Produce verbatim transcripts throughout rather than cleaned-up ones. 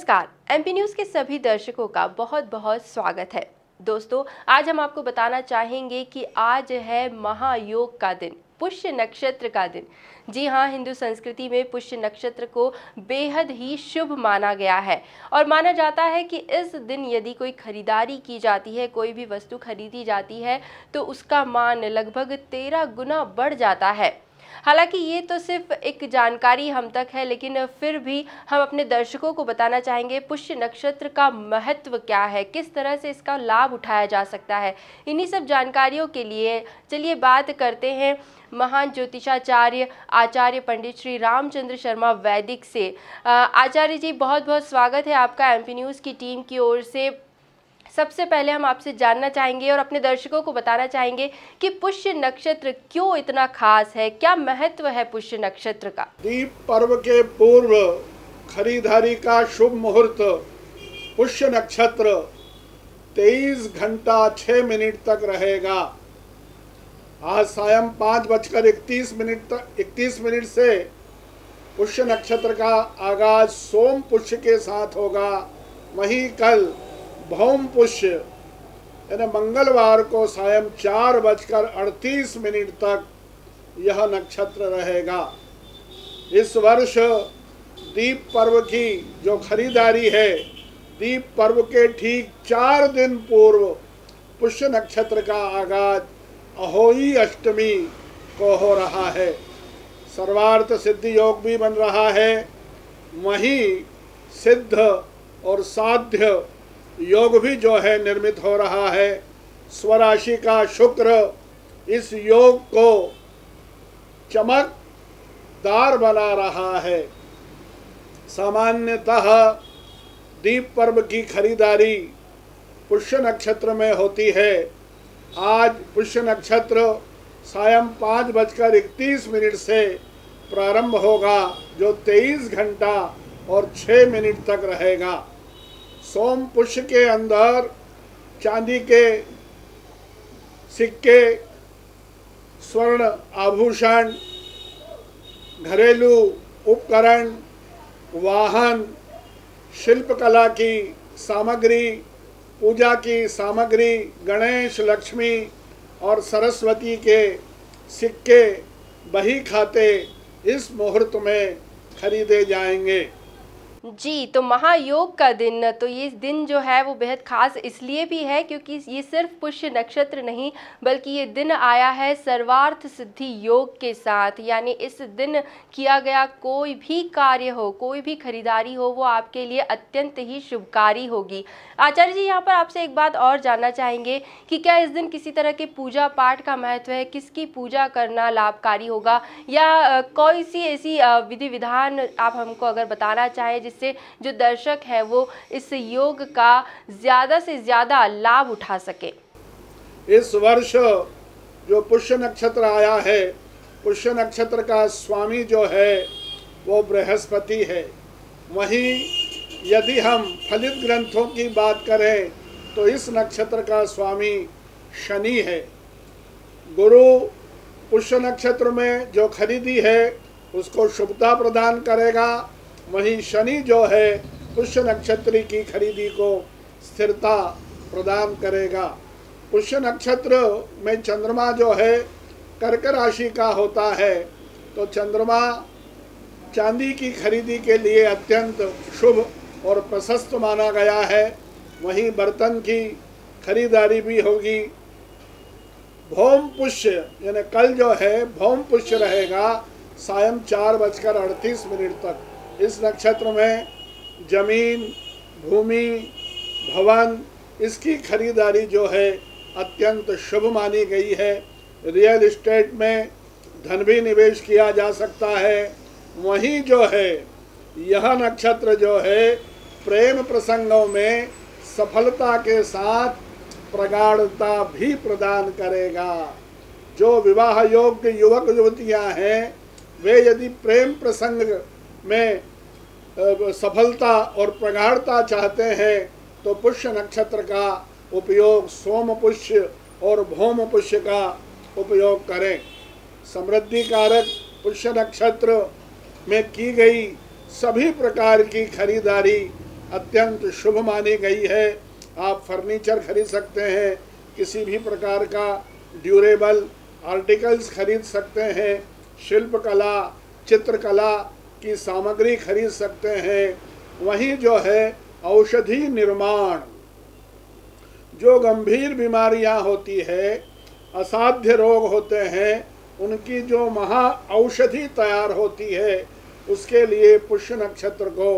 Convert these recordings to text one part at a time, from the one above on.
नमस्कार, MP news के सभी दर्शकों का बहुत बहुत स्वागत है। दोस्तों, आज हम आपको बताना चाहेंगे कि आज है महायोग का दिन, पुष्य नक्षत्र का दिन। जी हाँ, हिंदू संस्कृति में पुष्य नक्षत्र को बेहद ही शुभ माना गया है और माना जाता है कि इस दिन यदि कोई खरीदारी की जाती है, कोई भी वस्तु खरीदी जाती है तो उसका मान लगभग तेरह गुना बढ़ जाता है। हालांकि ये तो सिर्फ एक जानकारी हम तक है, लेकिन फिर भी हम अपने दर्शकों को बताना चाहेंगे पुष्य नक्षत्र का महत्व क्या है, किस तरह से इसका लाभ उठाया जा सकता है। इन्हीं सब जानकारियों के लिए चलिए बात करते हैं महान ज्योतिषाचार्य आचार्य पंडित श्री रामचंद्र शर्मा वैदिक से। आचार्य जी, बहुत बहुत स्वागत है आपका एमपी न्यूज़ की टीम की ओर से। सबसे पहले हम आपसे जानना चाहेंगे और अपने दर्शकों को बताना चाहेंगे कि पुष्य नक्षत्र क्यों इतना खास है, क्या महत्व है पुष्य नक्षत्र का। दीप पर्व के पूर्व खरीदारी का शुभ मुहूर्त पुष्य नक्षत्र तेईस घंटा छह मिनट तक रहेगा। आज सायं पाँच बजकर इकतीस मिनट तक इकतीस मिनट से पुष्य नक्षत्र का आगाज सोम पुष्य के साथ होगा। वहीं कल भौम पुष्य यानी मंगलवार को सायं चार बजकर अड़तीस मिनट तक यह नक्षत्र रहेगा। इस वर्ष दीप पर्व की जो खरीदारी है, दीप पर्व के ठीक चार दिन पूर्व पुष्य नक्षत्र का आगाज अहोई अष्टमी को हो रहा है। सर्वार्थ सिद्धि योग भी बन रहा है। वहीं सिद्ध और साध्य योग भी जो है निर्मित हो रहा है। स्वराशि का शुक्र इस योग को चमकदार बना रहा है। सामान्यतः दीप पर्व की खरीदारी पुष्य नक्षत्र में होती है। आज पुष्य नक्षत्र सायं पाँच बजकर इकतीस मिनट से प्रारंभ होगा, जो तेईस घंटा और छः मिनट तक रहेगा। सोम पुष्य के अंदर चांदी के सिक्के, स्वर्ण आभूषण, घरेलू उपकरण, वाहन, शिल्पकला की सामग्री, पूजा की सामग्री, गणेश, लक्ष्मी और सरस्वती के सिक्के, बही खाते इस मुहूर्त में खरीदे जाएंगे। जी, तो महायोग का दिन, तो ये दिन जो है वो बेहद खास इसलिए भी है क्योंकि ये सिर्फ पुष्य नक्षत्र नहीं बल्कि ये दिन आया है सर्वार्थ सिद्धि योग के साथ। यानी इस दिन किया गया कोई भी कार्य हो, कोई भी खरीदारी हो, वो आपके लिए अत्यंत ही शुभकारी होगी। आचार्य जी, यहाँ पर आपसे एक बात और जानना चाहेंगे कि क्या इस दिन किसी तरह के पूजा पाठ का महत्व है, किसकी पूजा करना लाभकारी होगा, या कोई सी ऐसी विधि विधान आप हमको अगर बताना चाहें जिससे जो दर्शक है वो इस योग का ज्यादा से ज्यादा लाभ उठा सके। इस वर्ष जो पुष्य नक्षत्र आया है, पुष्य नक्षत्र का स्वामी जो है वो बृहस्पति है। वहीं यदि हम फलित ग्रंथों की बात करें तो इस नक्षत्र का स्वामी शनि है। गुरु पुष्य नक्षत्र में जो खरीदी है उसको शुभता प्रदान करेगा। वहीं शनि जो है पुष्य नक्षत्र की खरीदी को स्थिरता प्रदान करेगा। पुष्य नक्षत्र में चंद्रमा जो है कर्क राशि का होता है, तो चंद्रमा चांदी की खरीदी के लिए अत्यंत शुभ और प्रशस्त माना गया है। वहीं बर्तन की खरीदारी भी होगी। भौम पुष्य यानी कल जो है भौम पुष्य रहेगा सायं चार बजकर अड़तीस मिनट तक। इस नक्षत्र में जमीन, भूमि, भवन इसकी खरीदारी जो है अत्यंत शुभ मानी गई है। रियल एस्टेट में धन भी निवेश किया जा सकता है। वहीं जो है यह नक्षत्र जो है प्रेम प्रसंगों में सफलता के साथ प्रगाढ़ता भी प्रदान करेगा। जो विवाह योग्य युवक युवतियां हैं वे यदि प्रेम प्रसंग में सफलता और प्रगाढ़ता चाहते हैं तो पुष्य नक्षत्र का उपयोग सोम पुष्य और भौम पुष्य का उपयोग करें। समृद्धि कारक पुष्य नक्षत्र में की गई सभी प्रकार की खरीदारी अत्यंत शुभ मानी गई है। आप फर्नीचर खरीद सकते हैं, किसी भी प्रकार का ड्यूरेबल आर्टिकल्स खरीद सकते हैं, शिल्पकला चित्रकला की सामग्री खरीद सकते हैं। वहीं जो है औषधि निर्माण, जो गंभीर बीमारियां होती है, असाध्य रोग होते हैं, उनकी जो महा औषधि तैयार होती है, उसके लिए पुष्य नक्षत्र को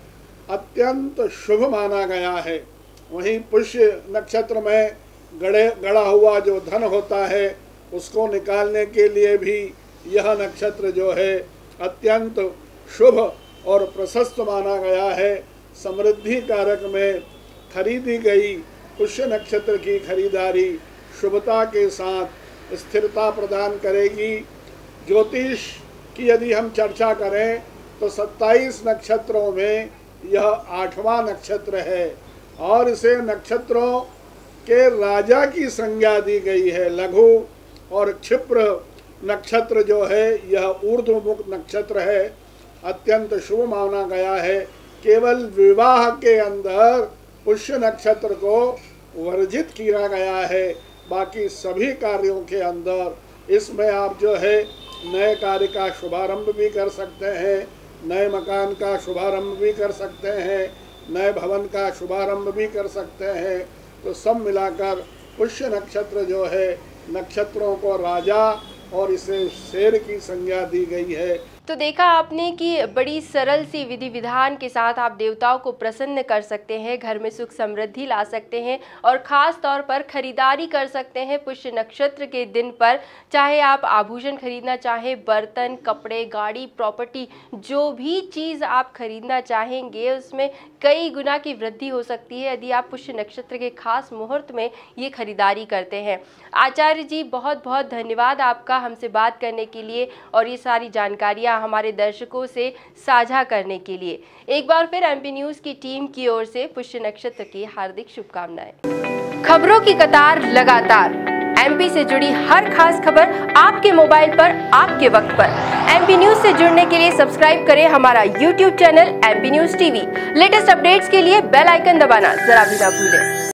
अत्यंत शुभ माना गया है। वहीं पुष्य नक्षत्र में गड़े गड़ा हुआ जो धन होता है, उसको निकालने के लिए भी यह नक्षत्र जो है अत्यंत शुभ और प्रशस्त माना गया है। समृद्धि कारक में खरीदी गई पुष्य नक्षत्र की खरीदारी शुभता के साथ स्थिरता प्रदान करेगी। ज्योतिष की यदि हम चर्चा करें तो सत्ताईस नक्षत्रों में यह आठवां नक्षत्र है और इसे नक्षत्रों के राजा की संज्ञा दी गई है। लघु और क्षिप्र नक्षत्र जो है यह ऊर्ध्वमुख नक्षत्र है, अत्यंत शुभ माना गया है। केवल विवाह के अंदर पुष्य नक्षत्र को वर्जित किया गया है, बाकी सभी कार्यों के अंदर इसमें आप जो है नए कार्य का शुभारंभ भी कर सकते हैं, नए मकान का शुभारंभ भी कर सकते हैं, नए भवन का शुभारंभ भी कर सकते हैं। तो सब मिलाकर पुष्य नक्षत्र जो है नक्षत्रों को राजा और इसे शेर की संज्ञा दी गई है। तो देखा आपने कि बड़ी सरल सी विधि विधान के साथ आप देवताओं को प्रसन्न कर सकते हैं, घर में सुख समृद्धि ला सकते हैं और ख़ास तौर पर खरीदारी कर सकते हैं पुष्य नक्षत्र के दिन पर। चाहे आप आभूषण खरीदना चाहें, बर्तन, कपड़े, गाड़ी, प्रॉपर्टी, जो भी चीज़ आप खरीदना चाहेंगे उसमें कई गुना की वृद्धि हो सकती है यदि आप पुष्य नक्षत्र के खास मुहूर्त में ये खरीदारी करते हैं। आचार्य जी, बहुत बहुत धन्यवाद आपका हमसे बात करने के लिए और ये सारी जानकारियाँ हमारे दर्शकों से साझा करने के लिए। एक बार फिर एमपी न्यूज़ की टीम की ओर से पुष्य नक्षत्र की हार्दिक शुभकामनाएं। खबरों की कतार लगातार, एमपी से जुड़ी हर खास खबर आपके मोबाइल पर आपके वक्त पर। एमपी न्यूज़ से जुड़ने के लिए सब्सक्राइब करें हमारा YouTube channel MP news TV. Latest updates के लिए बेल आइकन दबाना जरा भी ना भूलें।